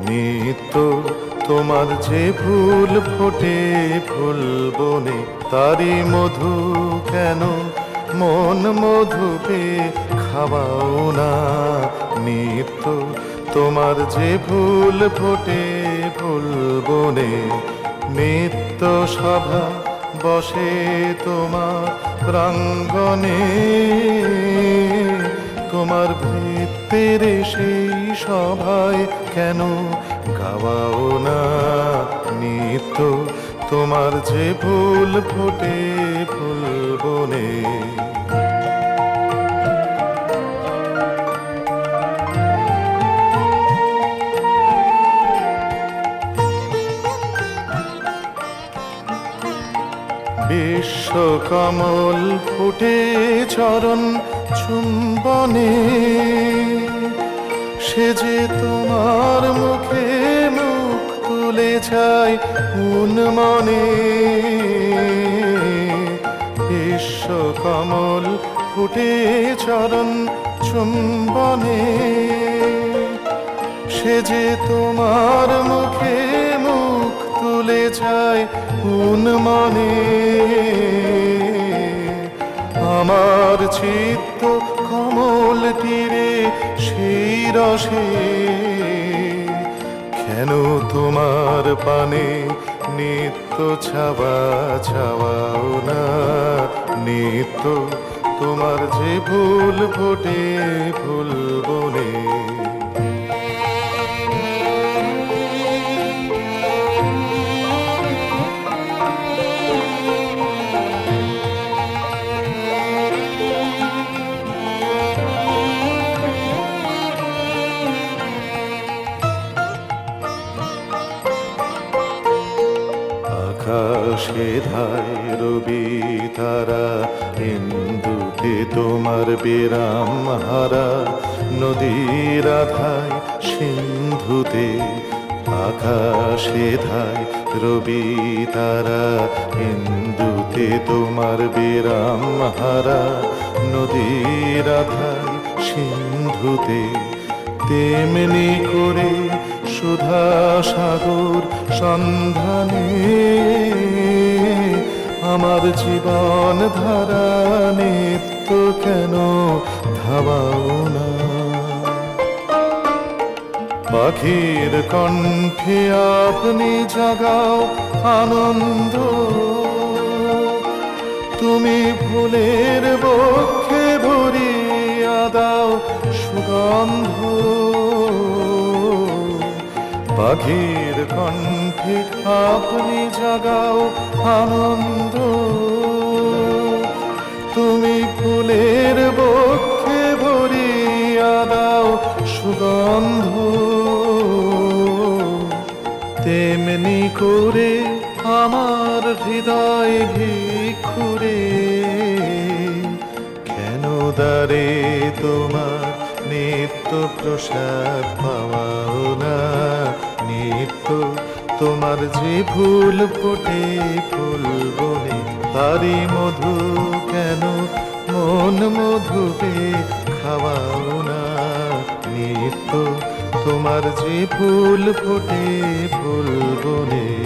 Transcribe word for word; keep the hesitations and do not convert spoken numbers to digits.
নিত্য তোমার যে ফুল ফোটে ফুল বনে, তারি মধু কেন মন মধু পেয়ে খাওয়াও না। নিত্য তোমার যে ফুল ফোটে ফুল বনে, নিত্য সভা বসে তোমার প্রাঙ্গণে, তোমার ভিত্তির সেই সভায় কেন গাওয়াও না। নিত্য তোমার যে ফুল ফোটে ফুল বনে। বিশ্বকমল ফুটে চরণ চুম্বনে, সে যে তোমার মুখে মুখ তুলে যায় কোন মনে। বিশ্বকমল ফুটে চরণ চুম্বনে, সে যে তোমার মুখে মুখ তুলে যায় কোন মনে। আমার চিত্ত কমল তীরে সেই রসে, কেন তোমার পানে নিত্য ছাওয়া ছাওয়াও না। নিত্য তোমার যে ফুল ফোটে ফুল বনে। আকাশে ধায় রবি তারা, ইন্দুতে তোমার বিরাম হারা। নদীর আধায় সিন্ধুতে, আকাশে ধায় রবি তারা, ইন্দুতে তোমার বিরাম হারা। নদীর আধায় সিন্ধুতে, তেমনি করে সুধা সাগর সন্ধানে, আমার জীবন ধারা নিত্য কেন ধাবাও না। পাখির কণ্ঠে আপনি জাগাও আনন্দ, তুমি ফুলের বক্ষে ভরিয়া দাও সুগন্ধ। পাখির কণ্ঠে আপনি জাগাও আনন্দ, তুমি ফুলের বক্ষে ভরিয়া দাও সুগন্ধ। তেমনি করে আমার হৃদয় ভিক্ষুরে, কেন দ্বারে তোমার নিত্য প্রসাদ পাওয়াও না। নিত্য তোমার যে ফুল ফোটে ফুল বনে, তারি মধু কেন মন মধু পেয়ে খাওয়াও না। নিত্য তোমার যে ফুল ফোটে ফুল বনে।